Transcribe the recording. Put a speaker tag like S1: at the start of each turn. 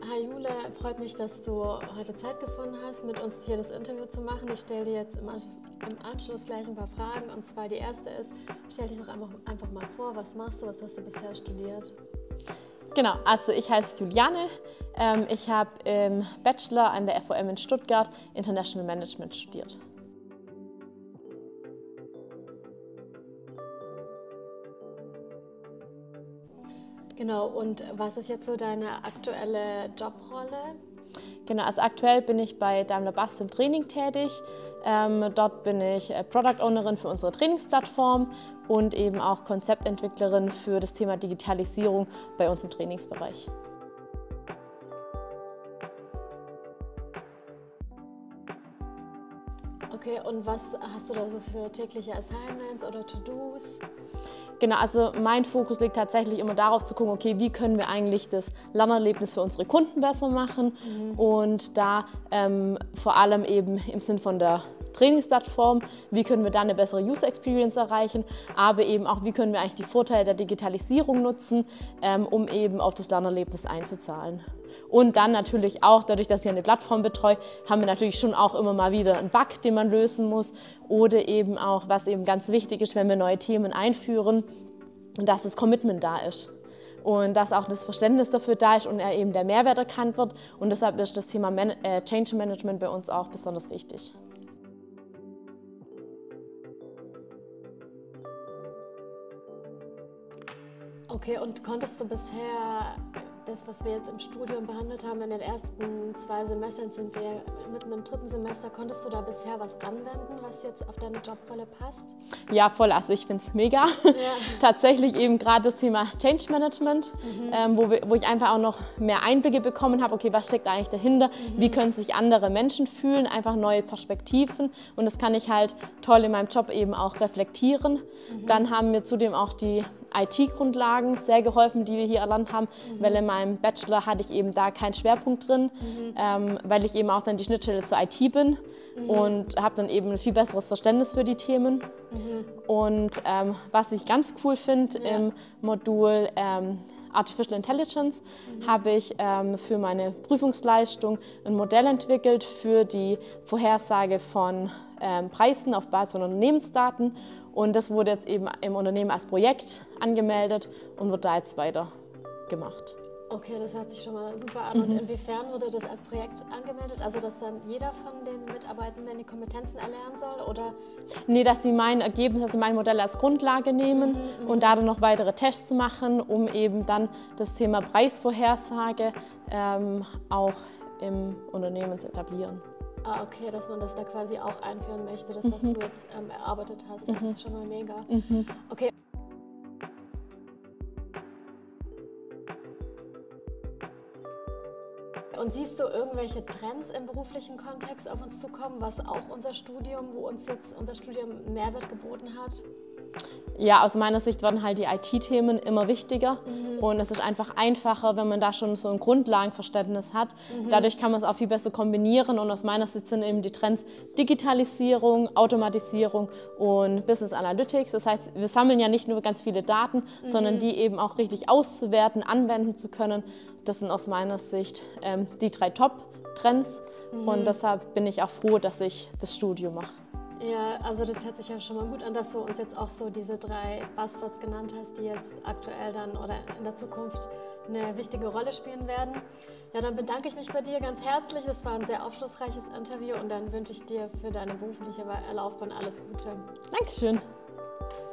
S1: Hi Jule, freut mich, dass du heute Zeit gefunden hast, mit uns hier das Interview zu machen. Ich stelle dir jetzt im Anschluss gleich ein paar Fragen. Und zwar die erste ist, stell dich doch einfach mal vor, was machst du, was hast du bisher studiert?
S2: Genau, also ich heiße Juliane. Ich habe im Bachelor an der FOM in Stuttgart International Management studiert.
S1: Genau, und was ist jetzt so deine aktuelle Jobrolle?
S2: Genau, also aktuell bin ich bei Daimler Buses im Training tätig. Dort bin ich Product Ownerin für unsere Trainingsplattform und eben auch Konzeptentwicklerin für das Thema Digitalisierung bei uns im Trainingsbereich.
S1: Okay, und was hast du da so für tägliche Assignments oder To-Dos?
S2: Genau, also mein Fokus liegt tatsächlich immer darauf zu gucken, okay, wie können wir eigentlich das Lernerlebnis für unsere Kunden besser machen und da vor allem eben im Sinn von der Trainingsplattform, wie können wir da eine bessere User Experience erreichen, aber eben auch, wie können wir eigentlich die Vorteile der Digitalisierung nutzen, um eben auf das Lernerlebnis einzuzahlen. Und dann natürlich auch, dadurch, dass ich eine Plattform betreue, haben wir natürlich schon auch immer mal wieder einen Bug, den man lösen muss. Oder eben auch, was eben ganz wichtig ist, wenn wir neue Themen einführen, dass das Commitment da ist. Und dass auch das Verständnis dafür da ist und eben der Mehrwert erkannt wird. Und deshalb ist das Thema Change Management bei uns auch besonders wichtig.
S1: Okay, und konntest du bisher das, was wir jetzt im Studium behandelt haben, in den ersten 2 Semestern, sind wir mitten im 3. Semester, konntest du da bisher was anwenden, was jetzt auf deine Jobrolle passt?
S2: Ja, voll. Also ich finde es mega. Ja. Tatsächlich eben gerade das Thema Change Management, wo ich einfach auch noch mehr Einblicke bekommen habe, okay, was steckt eigentlich dahinter, wie können sich andere Menschen fühlen, einfach neue Perspektiven, und das kann ich halt toll in meinem Job eben auch reflektieren. Dann haben mir zudem auch die IT-Grundlagen sehr geholfen, die wir hier erlernt haben, weil in meinem Bachelor hatte ich eben da keinen Schwerpunkt drin, weil ich eben auch dann die Schnittstelle zur IT bin und habe dann eben ein viel besseres Verständnis für die Themen. Und was ich ganz cool finde im Modul Artificial Intelligence, habe ich für meine Prüfungsleistung ein Modell entwickelt für die Vorhersage von Preisen auf Basis von Unternehmensdaten. Und das wurde jetzt eben im Unternehmen als Projekt angemeldet und wird da jetzt weitergemacht.
S1: Okay, das hört sich schon mal super an. Und inwiefern wurde das als Projekt angemeldet? Also, dass dann jeder von den Mitarbeitenden die Kompetenzen erlernen soll? Oder?
S2: Nee, dass sie mein Ergebnis, also mein Modell als Grundlage nehmen und da dann noch weitere Tests zu machen, um eben dann das Thema Preisvorhersage auch im Unternehmen zu etablieren.
S1: Ah, okay, dass man das da quasi auch einführen möchte, das, was du jetzt erarbeitet hast. Ja, das ist schon mal mega. Okay. Und siehst du irgendwelche Trends im beruflichen Kontext auf uns zukommen, was auch wo uns jetzt unser Studium Mehrwert geboten hat?
S2: Ja, aus meiner Sicht werden halt die IT-Themen immer wichtiger und es ist einfach einfacher, wenn man da schon so ein Grundlagenverständnis hat. Dadurch kann man es auch viel besser kombinieren, und aus meiner Sicht sind eben die Trends Digitalisierung, Automatisierung und Business Analytics. Das heißt, wir sammeln ja nicht nur ganz viele Daten, sondern die eben auch richtig auszuwerten, anwenden zu können. Das sind aus meiner Sicht die 3 Top-Trends und deshalb bin ich auch froh, dass ich das Studium mache.
S1: Ja, also das hört sich ja schon mal gut an, dass du uns jetzt auch so diese 3 Buzzwords genannt hast, die jetzt aktuell dann oder in der Zukunft eine wichtige Rolle spielen werden. Ja, dann bedanke ich mich bei dir ganz herzlich. Das war ein sehr aufschlussreiches Interview und dann wünsche ich dir für deine berufliche Laufbahn alles Gute.
S2: Dankeschön.